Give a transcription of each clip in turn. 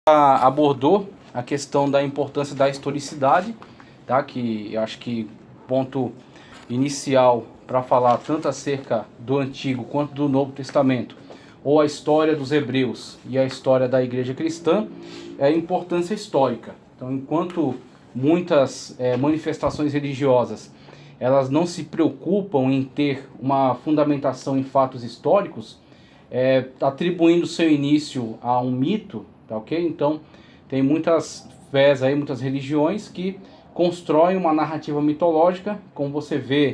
Abordou a questão da importância da historicidade, tá? Que eu acho que ponto inicial para falar tanto acerca do Antigo quanto do Novo Testamento, ou a história dos hebreus e a história da igreja cristã, é a importância histórica. Então, enquanto muitas manifestações religiosas elas não se preocupam em ter uma fundamentação em fatos históricos, atribuindo seu início a um mito, tá ok? Então, tem muitas fés aí, muitas religiões que constroem uma narrativa mitológica, como você vê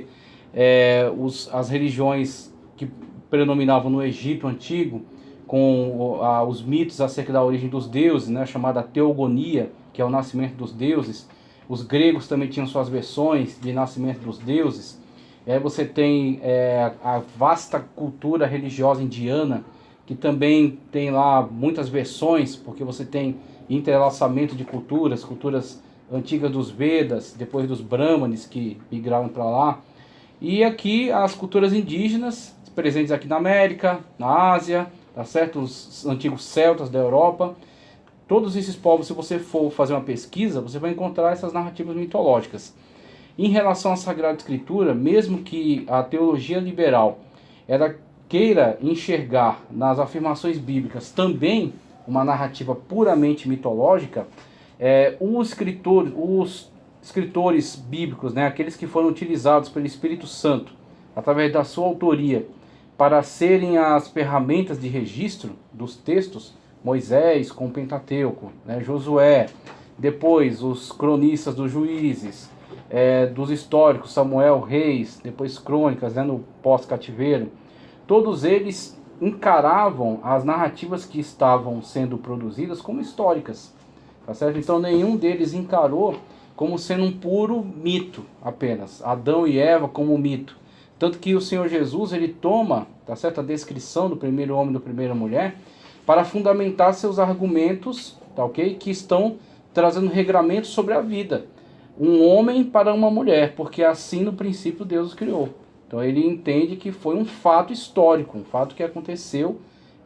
as religiões que predominavam no Egito Antigo, com os mitos acerca da origem dos deuses, né, chamada teogonia, que é o nascimento dos deuses. Os gregos também tinham suas versões de nascimento dos deuses. Você tem a vasta cultura religiosa indiana, que também tem lá muitas versões, porque você tem entrelaçamento de culturas antigas dos Vedas, depois dos Brahmanes que migraram para lá. E aqui as culturas indígenas, presentes aqui na América, na Ásia, tá certo? Os antigos celtas da Europa. Todos esses povos, se você for fazer uma pesquisa, você vai encontrar essas narrativas mitológicas. Em relação à Sagrada Escritura, mesmo que a teologia liberal ela queira enxergar nas afirmações bíblicas também uma narrativa puramente mitológica, os escritores bíblicos, né, aqueles que foram utilizados pelo Espírito Santo, através da sua autoria, para serem as ferramentas de registro dos textos, Moisés com o Pentateuco, né, Josué, depois os cronistas dos juízes, dos históricos, Samuel, Reis, depois Crônicas, né, no pós-cativeiro, todos eles encaravam as narrativas que estavam sendo produzidas como históricas, tá certo? Então nenhum deles encarou como sendo um puro mito apenas, Adão e Eva como mito. Tanto que o Senhor Jesus, ele toma, tá certo, a descrição do primeiro homem e da primeira mulher para fundamentar seus argumentos, tá ok? Que estão trazendo regramentos sobre a vida. Um homem para uma mulher, porque assim no princípio Deus os criou. Então ele entende que foi um fato histórico, um fato que aconteceu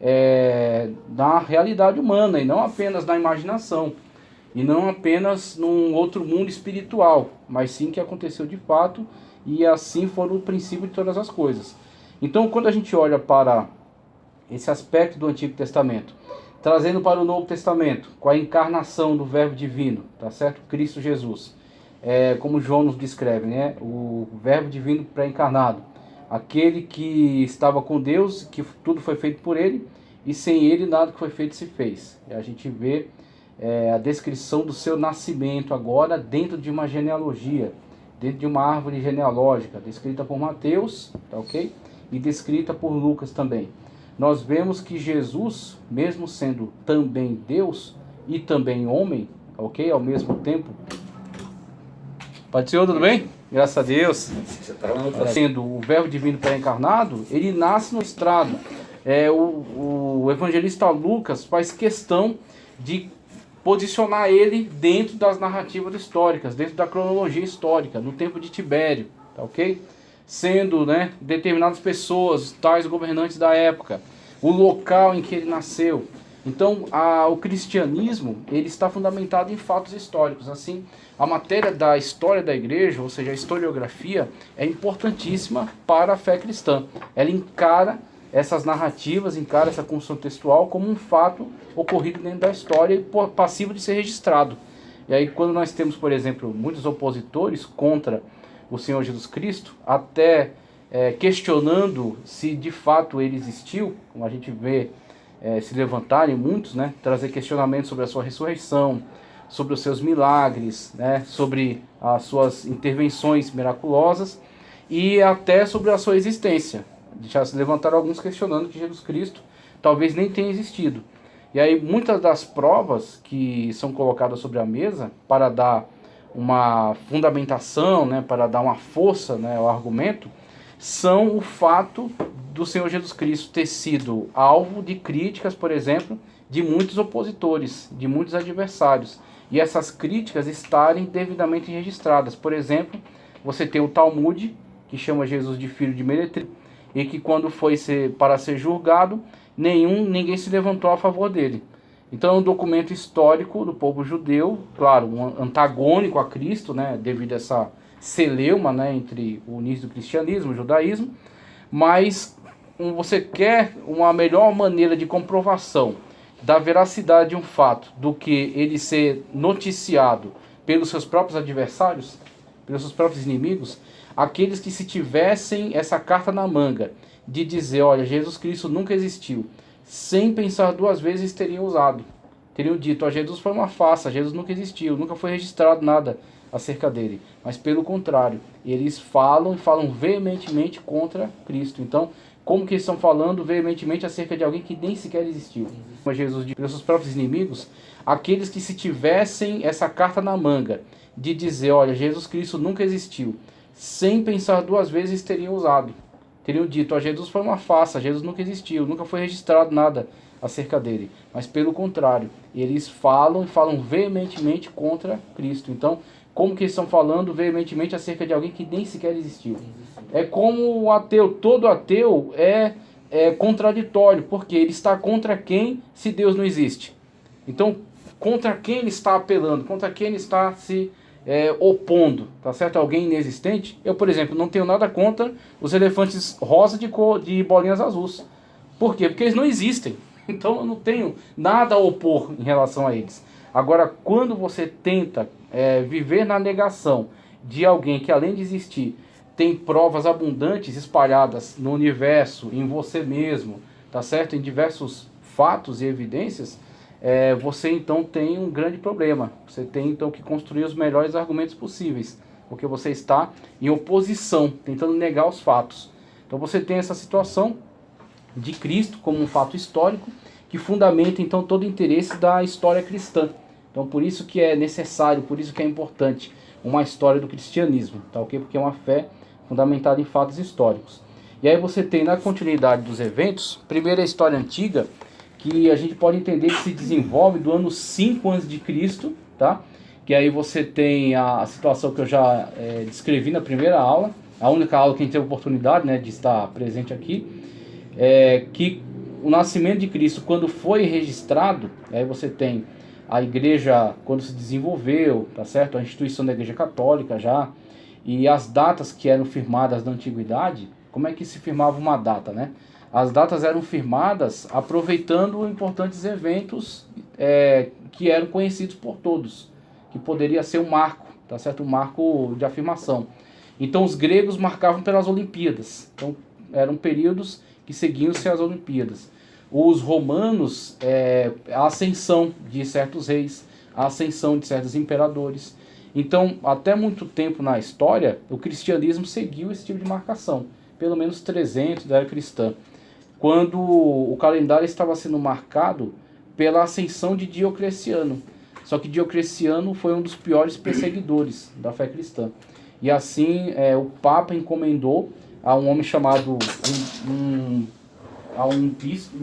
na realidade humana e não apenas na imaginação. E não apenas num outro mundo espiritual, mas sim que aconteceu de fato e assim foi o princípio de todas as coisas. Então quando a gente olha para esse aspecto do Antigo Testamento, trazendo para o Novo Testamento, com a encarnação do Verbo Divino, tá certo? Cristo Jesus, como João nos descreve, né? O Verbo Divino pré-encarnado, aquele que estava com Deus, que tudo foi feito por ele, e sem ele nada que foi feito se fez. E a gente vê a descrição do seu nascimento agora dentro de uma genealogia, dentro de uma árvore genealógica, descrita por Mateus, tá ok? E descrita por Lucas também. Nós vemos que Jesus, mesmo sendo também Deus e também homem, ok? Ao mesmo tempo. Pai do Senhor, tudo bem? Graças a Deus. Sendo o Verbo Divino pré-encarnado, ele nasce no estrado. O evangelista Lucas faz questão de posicionar ele dentro das narrativas históricas, dentro da cronologia histórica, no tempo de Tibério, tá ok? Sendo, né, determinadas pessoas, tais governantes da época, o local em que ele nasceu. Então, o cristianismo, ele está fundamentado em fatos históricos. Assim, a matéria da história da igreja, ou seja, a historiografia, é importantíssima para a fé cristã. Ela encara essas narrativas, encara essa construção textual como um fato ocorrido dentro da história e passível de ser registrado. E aí, quando nós temos, por exemplo, muitos opositores contra o Senhor Jesus Cristo, até questionando se de fato ele existiu, como a gente vê se levantarem muitos, né, trazer questionamentos sobre a sua ressurreição, sobre os seus milagres, né, sobre as suas intervenções miraculosas e até sobre a sua existência. Já se levantaram alguns questionando que Jesus Cristo talvez nem tenha existido. E aí muitas das provas que são colocadas sobre a mesa para dar uma fundamentação, né, para dar uma força, né, ao argumento, são o fato do Senhor Jesus Cristo ter sido alvo de críticas, por exemplo, de muitos opositores, de muitos adversários. E essas críticas estarem devidamente registradas. Por exemplo, você tem o Talmud, que chama Jesus de filho de meretriz, e que quando foi para ser julgado, ninguém se levantou a favor dele. Então é um documento histórico do povo judeu, claro, um antagônico a Cristo, né, devido a essa celeuma, né, entre o início do cristianismo e o judaísmo, mas você quer uma melhor maneira de comprovação da veracidade de um fato do que ele ser noticiado pelos seus próprios adversários, pelos seus próprios inimigos, aqueles que se tivessem essa carta na manga de dizer, olha, Jesus Cristo nunca existiu, sem pensar duas vezes teriam usado, teriam dito, ó, Jesus foi uma farsa, Jesus nunca existiu, nunca foi registrado nada acerca dele, mas pelo contrário, eles falam veementemente contra Cristo. Então, como que eles estão falando veementemente acerca de alguém que nem sequer existiu? Mas Jesus disse pelos seus próprios inimigos, aqueles que se tivessem essa carta na manga de dizer, olha, Jesus Cristo nunca existiu, sem pensar duas vezes teriam usado, teriam dito, ó, Jesus foi uma farsa, Jesus nunca existiu, nunca foi registrado nada acerca dele, mas pelo contrário, eles falam veementemente contra Cristo. Então, como que eles estão falando veementemente acerca de alguém que nem sequer existiu? É como o ateu, todo ateu é contraditório, porque ele está contra quem se Deus não existe? Então, contra quem ele está apelando? Contra quem ele está se opondo? Tá certo? Alguém inexistente? Eu, por exemplo, não tenho nada contra os elefantes rosa de bolinhas azuis. Por quê? Porque eles não existem. Então eu não tenho nada a opor em relação a eles. Agora, quando você tenta viver na negação de alguém que, além de existir, tem provas abundantes espalhadas no universo, em você mesmo, tá certo? Em diversos fatos e evidências, você então tem um grande problema. Você tem então que construir os melhores argumentos possíveis, porque você está em oposição, tentando negar os fatos. Então você tem essa situação de Cristo como um fato histórico que fundamenta então todo o interesse da história cristã. Então por isso que é necessário, por isso que é importante uma história do cristianismo, tá ok? Porque é uma fé fundamentada em fatos históricos. E aí você tem na continuidade dos eventos, primeiro a história antiga, que a gente pode entender que se desenvolve do ano 5 a.C., tá? Que aí você tem a situação que eu já descrevi na primeira aula, a única aula que a gente teve oportunidade, né, de estar presente aqui, que o nascimento de Cristo, quando foi registrado, aí você tem a igreja quando se desenvolveu, tá certo? A instituição da igreja católica já, e as datas que eram firmadas na antiguidade. Como é que se firmava uma data, né? As datas eram firmadas aproveitando importantes eventos que eram conhecidos por todos, que poderia ser um marco, tá certo? Um marco de afirmação. Então os gregos marcavam pelas Olimpíadas, então eram períodos que seguiam-se as Olimpíadas. Os romanos, a ascensão de certos reis, a ascensão de certos imperadores. Então, até muito tempo na história, o cristianismo seguiu esse tipo de marcação, pelo menos 300 da era cristã, quando o calendário estava sendo marcado pela ascensão de Diocleciano. Só que Diocleciano foi um dos piores perseguidores da fé cristã. E assim, o Papa encomendou a um homem chamado a um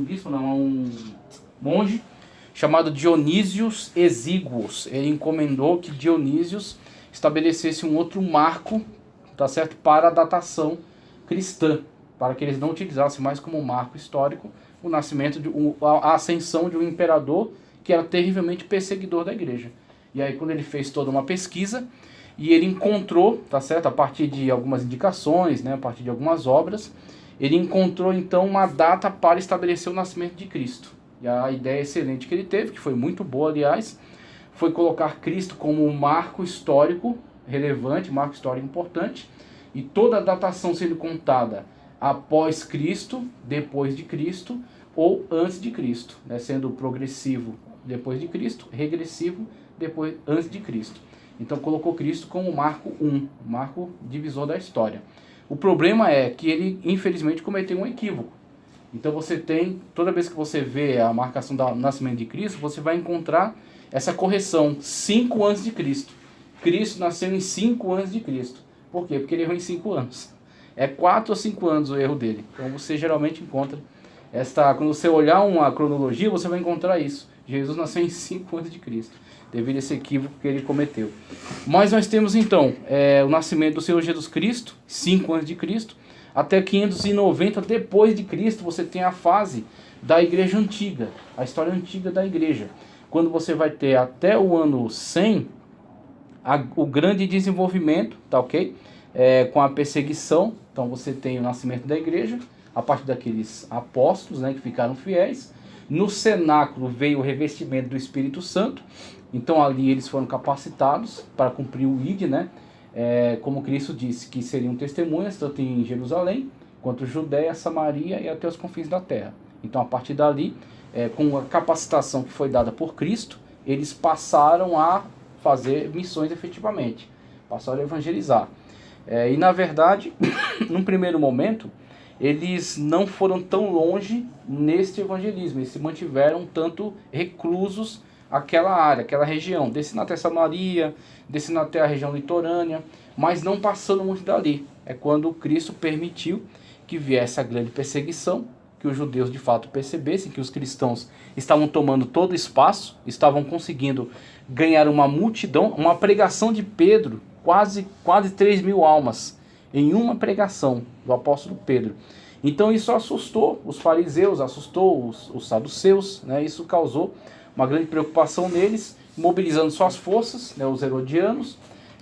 monge chamado Dionísios Exíguos. Ele encomendou que Dionísios estabelecesse um outro marco, tá certo, para a datação cristã, para que eles não utilizassem mais como marco histórico o nascimento, a ascensão de um imperador que era terrivelmente perseguidor da igreja. E aí quando ele fez toda uma pesquisa, e ele encontrou, tá certo, a partir de algumas indicações, né, a partir de algumas obras, ele encontrou então uma data para estabelecer o nascimento de Cristo. E a ideia excelente que ele teve, que foi muito boa aliás, foi colocar Cristo como um marco histórico relevante, marco histórico importante, e toda a datação sendo contada após Cristo, depois de Cristo ou antes de Cristo, né, sendo progressivo depois de Cristo, regressivo depois antes de Cristo. Então colocou Cristo como marco 1, marco divisor da história. O problema é que ele, infelizmente, cometeu um equívoco. Então você tem, toda vez que você vê a marcação do nascimento de Cristo, você vai encontrar essa correção, 5 a.C. Cristo nasceu em 5 a.C. Por quê? Porque ele errou em 5 anos. É 4 ou 5 anos o erro dele. Então você geralmente encontra quando você olhar uma cronologia, você vai encontrar isso. Jesus nasceu em 5 a.C. devido a esse equívoco que ele cometeu. Mas nós temos então o nascimento do Senhor Jesus Cristo, 5 a.C., até 590 depois de Cristo, você tem a fase da igreja antiga, a história antiga da igreja. Quando você vai ter até o ano 100, o grande desenvolvimento, tá ok? Com a perseguição, então você tem o nascimento da igreja, a partir daqueles apóstolos, né, que ficaram fiéis. No cenáculo veio o revestimento do Espírito Santo, então ali eles foram capacitados para cumprir o ID, né? Como Cristo disse, que seriam testemunhas, tanto em Jerusalém, quanto Judéia, Samaria e até os confins da terra. Então a partir dali, com a capacitação que foi dada por Cristo, eles passaram a fazer missões efetivamente, passaram a evangelizar. E na verdade, num primeiro momento, eles não foram tão longe neste evangelismo, eles se mantiveram tanto reclusos àquela área, àquela região, descendo até Samaria, descendo até a região litorânea, mas não passando muito dali. É quando Cristo permitiu que viesse a grande perseguição, que os judeus de fato percebessem que os cristãos estavam tomando todo o espaço, estavam conseguindo ganhar uma multidão, uma pregação de Pedro, quase 3.000 almas, em uma pregação do apóstolo Pedro. Então isso assustou os fariseus, assustou os saduceus, né? Isso causou uma grande preocupação neles, mobilizando suas forças, né? Os herodianos,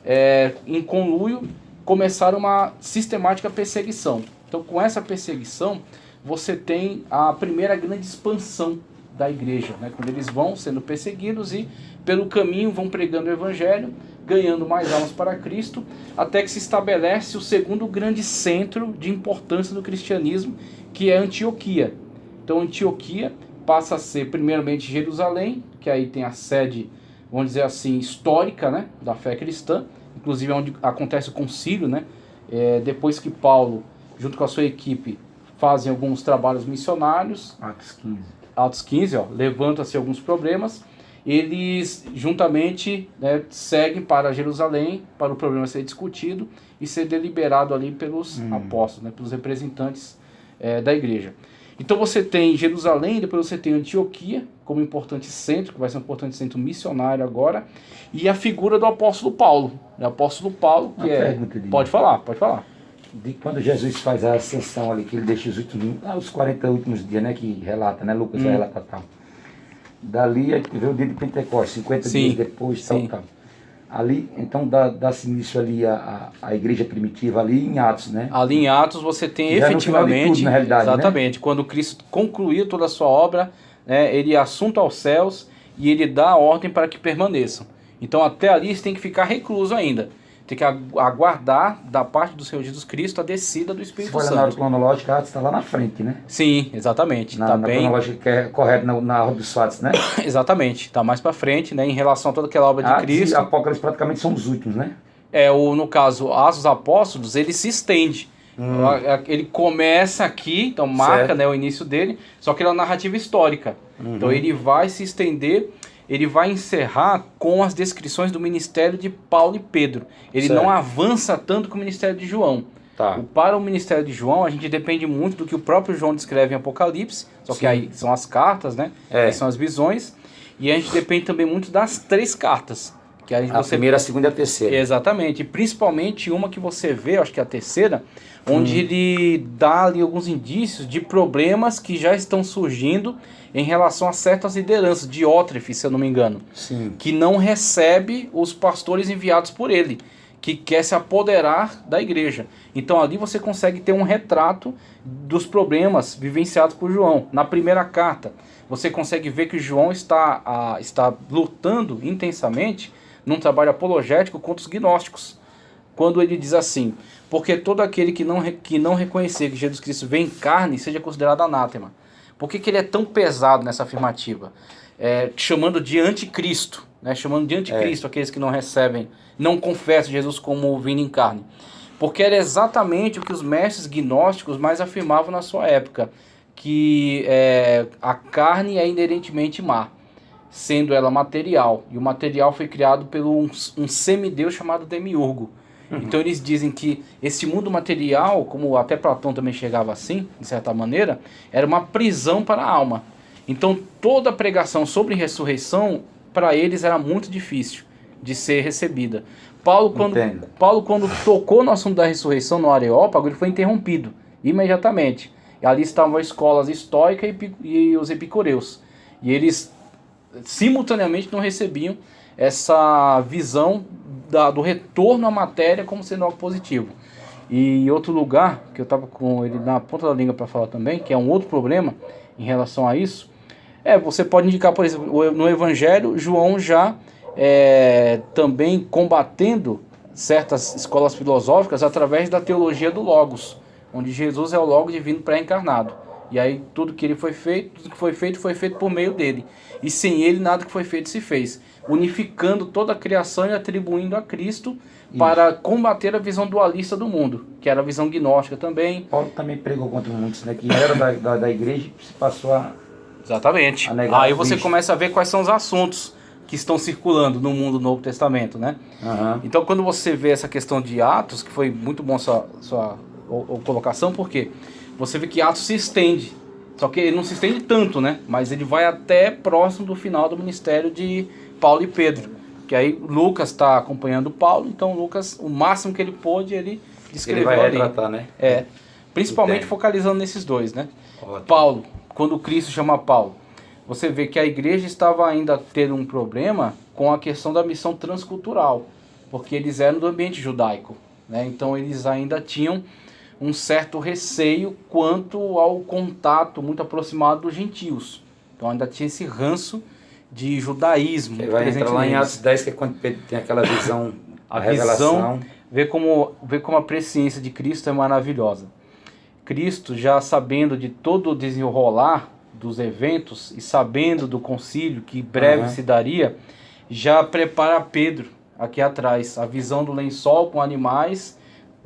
em conluio, começaram uma sistemática perseguição. Então com essa perseguição, você tem a primeira grande expansão da igreja, né? Quando eles vão sendo perseguidos e pelo caminho vão pregando o evangelho, ganhando mais almas para Cristo, até que se estabelece o segundo grande centro de importância do cristianismo, que é Antioquia. Então Antioquia passa a ser primeiramente Jerusalém, que aí tem a sede, vamos dizer assim, histórica, né, da fé cristã, inclusive é onde acontece o concílio, né, depois que Paulo, junto com a sua equipe, fazem alguns trabalhos missionários. Atos 15, levanta-se alguns problemas. Eles juntamente, né, seguem para Jerusalém, para o problema ser discutido e ser deliberado ali pelos apóstolos, né, pelos representantes da igreja. Então você tem Jerusalém, depois você tem Antioquia como importante centro, que vai ser um importante centro missionário agora, e a figura do apóstolo Paulo. O apóstolo Paulo, que Pode falar. De quando Jesus faz a ascensão ali, que ele deixa os 40 últimos dias, né, que relata, né, Lucas vai relatar tal. Dali veio o dia de Pentecostes, 50 dias depois, tal. Ali, então, dá-se início ali a igreja primitiva ali em Atos, né? Ali em Atos você tem já efetivamente, tudo, na realidade, exatamente, né? Quando Cristo concluiu toda a sua obra, né, ele é assunto aos céus e ele dá a ordem para que permaneçam. Então até ali você tem que ficar recluso ainda. Tem que aguardar da parte do Senhor Jesus Cristo a descida do Espírito Santo. Se for na hora cronológica, Atos está lá na frente, né? Sim, exatamente. Na cronológica que é correta, na ordem dos fatos, né? Exatamente, está mais para frente, né, em relação a toda aquela obra de Cristo. E Apocalipse praticamente são os últimos, né? No caso, Atos dos Apóstolos, ele se estende. Ele começa aqui, então marca, né, o início dele, só que ele é uma narrativa histórica. Então ele vai se estender. Ele vai encerrar com as descrições do ministério de Paulo e Pedro. Ele não avança tanto com o ministério de João. Para o ministério de João, a gente depende muito do que o próprio João descreve em Apocalipse, só que aí são as cartas, né? Aí são as visões. E a gente depende também muito das 3 cartas. Que a primeira, a segunda e a terceira. Exatamente. E principalmente uma que você vê, acho que é a terceira, onde ele dá ali alguns indícios de problemas que já estão surgindo em relação a certas lideranças, Diótrefe, se eu não me engano, que não recebe os pastores enviados por ele, que quer se apoderar da igreja. Então ali você consegue ter um retrato dos problemas vivenciados por João. Na primeira carta, você consegue ver que João está lutando intensamente num trabalho apologético contra os gnósticos. Quando ele diz assim: porque todo aquele que não reconhecer que Jesus Cristo veio em carne seja considerado anátema. Por que ele é tão pesado nessa afirmativa? Chamando de anticristo, né? Chamando de anticristo aqueles que não recebem, não confessam Jesus como vindo em carne. Porque era exatamente o que os mestres gnósticos mais afirmavam na sua época, que a carne é inerentemente má, sendo ela material. E o material foi criado por um semideus chamado Demiurgo. Então eles dizem que esse mundo material, como até Platão também chegava assim, de certa maneira, era uma prisão para a alma. Então toda a pregação sobre ressurreição, para eles era muito difícil de ser recebida. Paulo, quando tocou no assunto da ressurreição no Areópago, ele foi interrompido imediatamente. E ali estavam as escolas estoica e os epicureus. E eles simultaneamente não recebiam essa visão do retorno à matéria como sendo algo positivo. E outro lugar, que eu estava com ele na ponta da língua para falar também, que é um outro problema em relação a isso, você pode indicar, por exemplo, no Evangelho, João já também combatendo certas escolas filosóficas através da teologia do Logos, onde Jesus é o Logos divino pré-encarnado. E aí tudo que foi feito foi feito por meio dele. E sem ele nada que foi feito se fez. Unificando toda a criação e atribuindo a Cristo para combater a visão dualista do mundo, que era a visão gnóstica também. Paulo também pregou contra muitos, né? Que era da igreja e se passou a... Exatamente. Aí você começa a ver quais são os assuntos que estão circulando no mundo do Novo Testamento, né? Uhum. Então quando você vê essa questão de Atos, que foi muito bom sua colocação, porque você vê que Atos se estende, só que ele não se estende tanto, né? Mas ele vai até próximo do final do ministério de Paulo e Pedro, que aí Lucas está acompanhando Paulo, então Lucas, o máximo que ele pôde, ele descreveu ali. Ele vai retratar, né? Principalmente focalizando nesses dois, né? Ótimo. Paulo, quando Cristo chama Paulo, você vê que a igreja estava ainda tendo um problema com a questão da missão transcultural, porque eles eram do ambiente judaico, né? Então eles ainda tinham um certo receio quanto ao contato muito aproximado dos gentios. Então ainda tinha esse ranço de judaísmo. Ele vai entrar lá em Atos 10, que é quando Pedro tem aquela visão, a revelação. Vê como a presciência de Cristo é maravilhosa. Cristo, já sabendo de todo o desenrolar dos eventos e sabendo do concílio que breve se daria, já prepara Pedro aqui atrás. A visão do lençol com animais,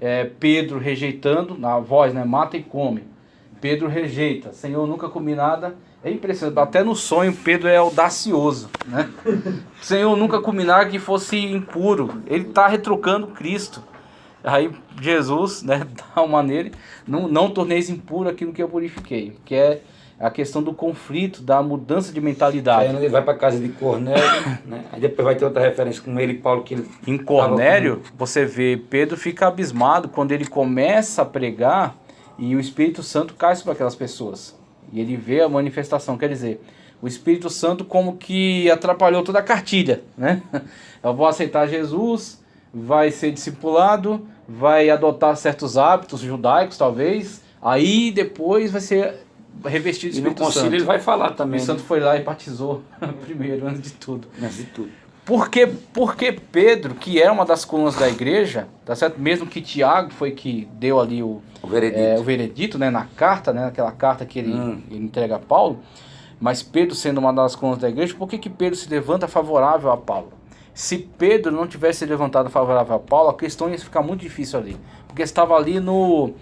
Pedro rejeitando, na voz, né, mata e come. Pedro rejeita, Senhor, nunca comi nada. É impressionante, até no sonho Pedro é audacioso, né? Senhor, nunca comi nada que fosse impuro. Ele está retrucando Cristo. Aí Jesus, né, dá uma nele, não torneis impuro aquilo que eu purifiquei, que é a questão do conflito, da mudança de mentalidade. Aí ele vai para a casa de Cornélio, né? Aí depois vai ter outra referência com ele e Paulo, que ele... Em Cornélio, você vê, Pedro fica abismado quando ele começa a pregar e o Espírito Santo cai sobre aquelas pessoas. E ele vê a manifestação, quer dizer, o Espírito Santo como que atrapalhou toda a cartilha, né? Eu vou aceitar Jesus, vai ser discipulado, vai adotar certos hábitos judaicos, talvez, aí depois vai ser revestido de Espírito Santo. E no concílio ele vai falar também. O Santo foi lá e batizou primeiro, antes de tudo. Antes de tudo. Porque Pedro, que era uma das colunas da igreja, tá certo? Mesmo que Tiago foi que deu ali o veredito, né, na carta, né, naquela carta que ele entrega a Paulo, mas Pedro sendo uma das colunas da igreja, por que Pedro se levanta favorável a Paulo? Se Pedro não tivesse levantado favorável a Paulo, a questão ia ficar muito difícil ali, porque estava ali no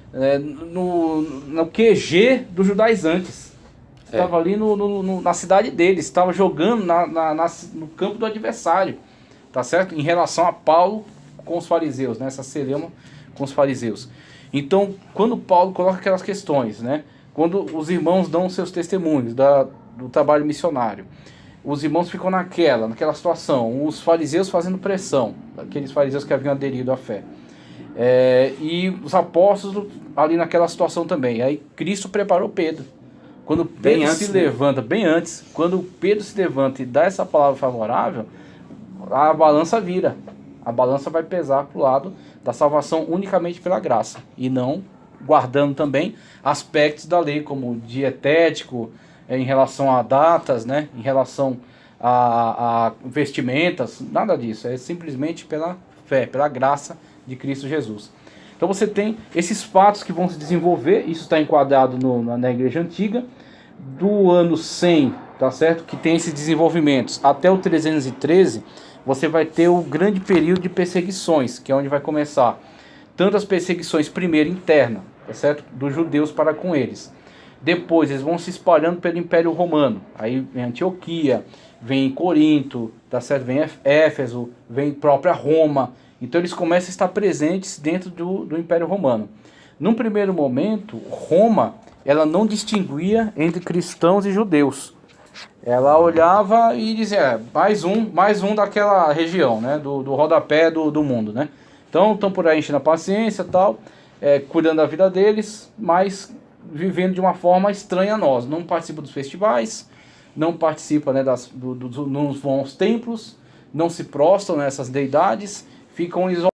QG dos judaizantes. Estava ali na cidade deles, estava jogando no campo do adversário, tá certo? Em relação a Paulo com os fariseus, né? Essa celeuma com os fariseus. Então, quando Paulo coloca aquelas questões, né? Quando os irmãos dão seus testemunhos do trabalho missionário, os irmãos ficam naquela situação, os fariseus fazendo pressão, aqueles fariseus que haviam aderido à fé. E os apóstolos ali naquela situação também. Aí Cristo preparou Pedro. Quando Pedro se levanta, bem antes, quando Pedro se levanta e dá essa palavra favorável, a balança vira. A balança vai pesar para o lado da salvação unicamente pela graça. E não guardando também aspectos da lei, como dietético, em relação a datas, né, em relação a vestimentas, nada disso. É simplesmente pela fé, pela graça de Cristo Jesus. Então você tem esses fatos que vão se desenvolver, isso está enquadrado na igreja antiga, do ano 100, tá certo? Que tem esses desenvolvimentos, até o 313, você vai ter o grande período de perseguições, que é onde vai começar tanto as perseguições, primeiro internas, tá certo? Dos judeus para com eles. Depois eles vão se espalhando pelo Império Romano, aí vem Antioquia, vem Corinto, tá certo? Vem Éfeso, vem própria Roma. Então eles começam a estar presentes dentro do Império Romano. Num primeiro momento, Roma, ela não distinguia entre cristãos e judeus. Ela olhava e dizia, mais um daquela região, né, do rodapé do mundo, né? Então estão por aí enchendo a paciência e tal, cuidando da vida deles, mas vivendo de uma forma estranha a nós. Não participam dos festivais, não participam, né, não vão aos templos, não se prostram nessas deidades, ficam isolados.